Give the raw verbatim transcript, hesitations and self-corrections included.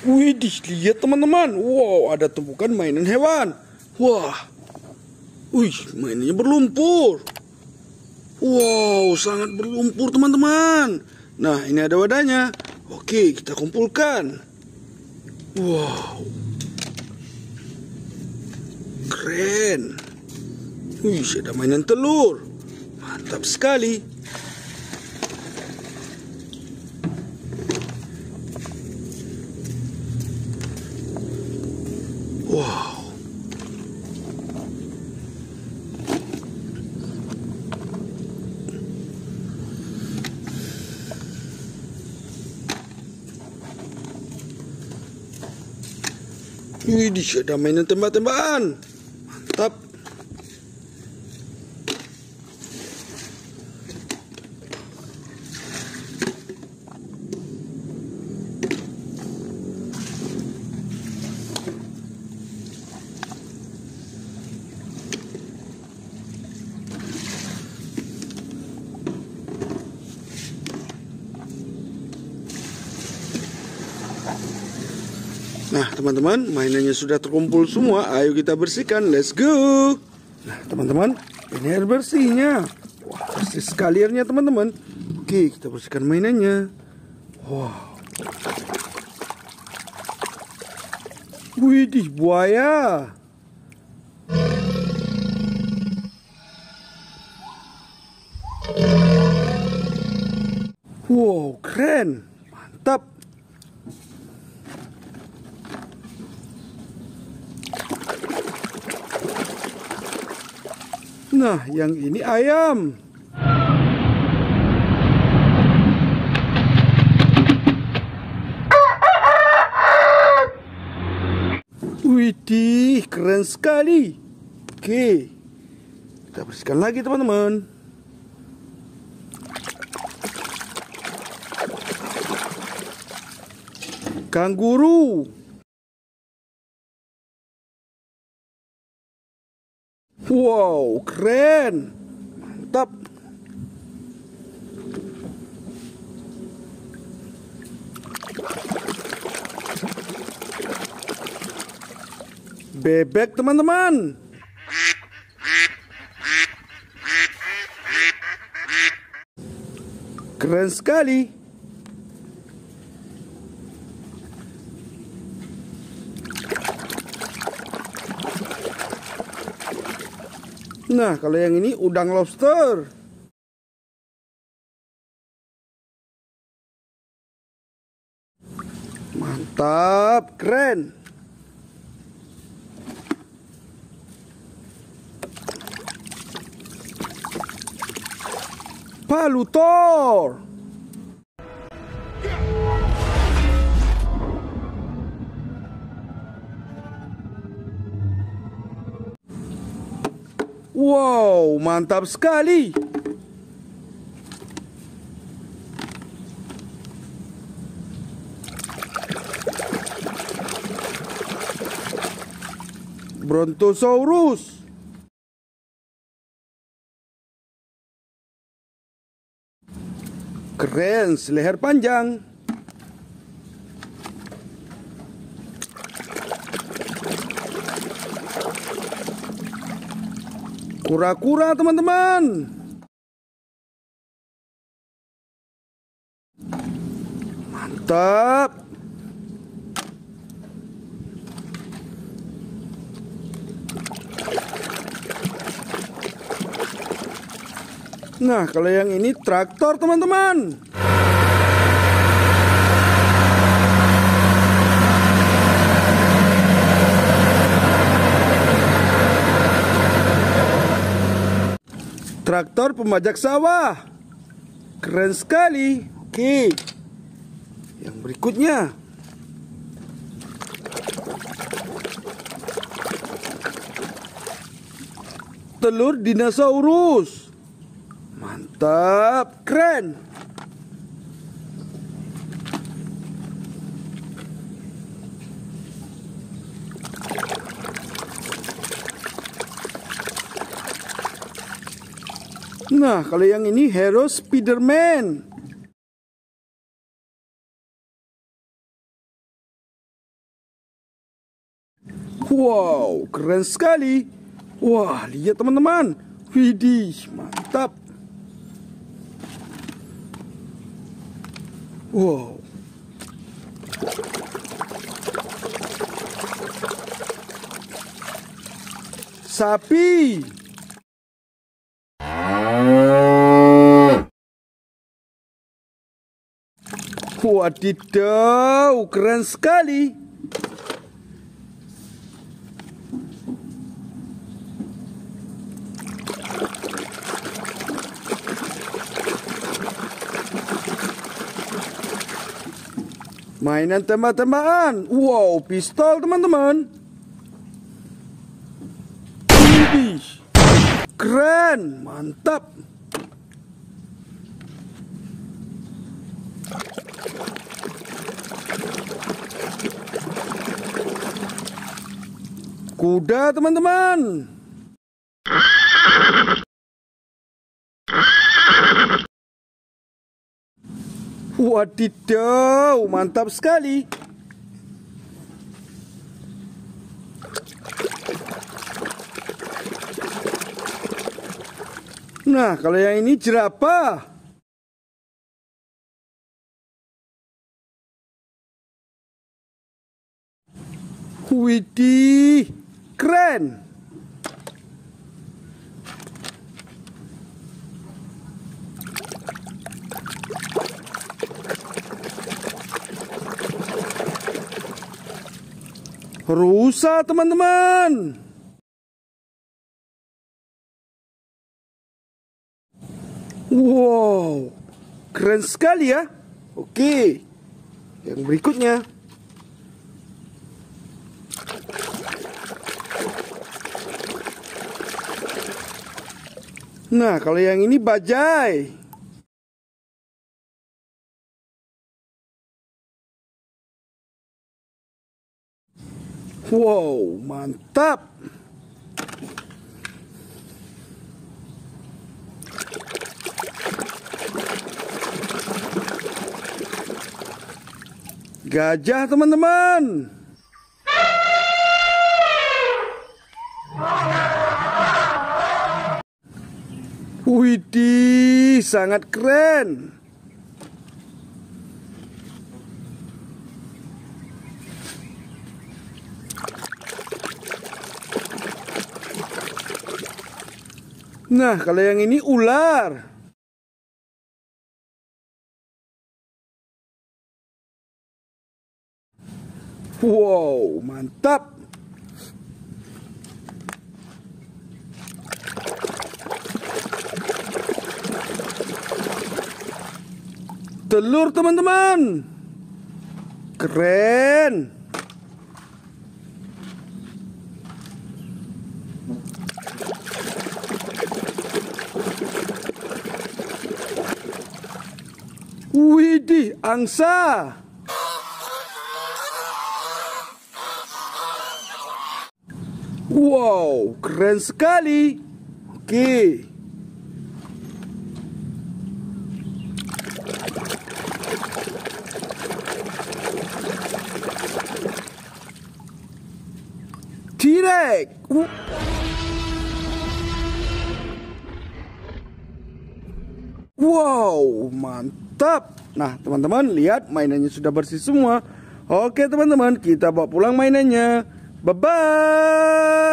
Widih, lihat teman-teman. Wow, ada tumpukan mainan hewan. Wah, wih, mainannya berlumpur. Wow, sangat berlumpur teman-teman. Nah, ini ada wadahnya. Oke, kita kumpulkan. Wow, keren. Wih, ada mainan telur. Mantap sekali. Wow. Widih, ada mainan tembak-tembakan. Mantap. Nah teman-teman, mainannya sudah terkumpul semua. Ayo kita bersihkan, let's go. Nah teman-teman, ini air bersihnya. Wah, bersih sekali airnya teman-teman. Oke, kita bersihkan mainannya. Wow. Widih, buaya. Wow, keren. Mantap. Nah, yang ini ayam. Widih, keren sekali. Oke, kita bersihkan lagi teman-teman. Kanguru. Wow, keren. Mantap. Bebek teman-teman. Keren sekali. Nah, kalau yang ini udang lobster. Mantap, keren. Palutor. Wow, mantap sekali. Brontosaurus. Keren, seleher panjang. Kura-kura teman-teman. Mantap. Nah, kalau yang ini traktor teman-teman. Traktor pembajak sawah. Keren sekali. Oke. Yang berikutnya. Telur dinosaurus. Mantap, keren. Nah, kalau yang ini hero Spiderman. Wow, keren sekali. Wah, lihat teman-teman. Widih, mantap. Wow. Sapi. Wadidaw, keren sekali. Mainan tembak-tembakan. Wow, pistol teman-teman. Widih, keren, mantap. Kuda teman-teman. Wadidaw, mantap sekali. Nah, kalau yang ini jerapah. Widih, keren. Rusa teman-teman. Wow, keren sekali ya. Oke, yang berikutnya. Nah, kalau yang ini bajai. Wow, mantap. Gajah teman-teman. Widih, sangat keren. Nah, kalau yang ini ular. Wow, mantap. Telur teman-teman. Keren. Widih, angsa. Wow, keren sekali. Oke. T-Rex. Wow, mantap. Nah, teman-teman, lihat mainannya sudah bersih semua. Oke, teman-teman, kita bawa pulang mainannya. Bye-bye.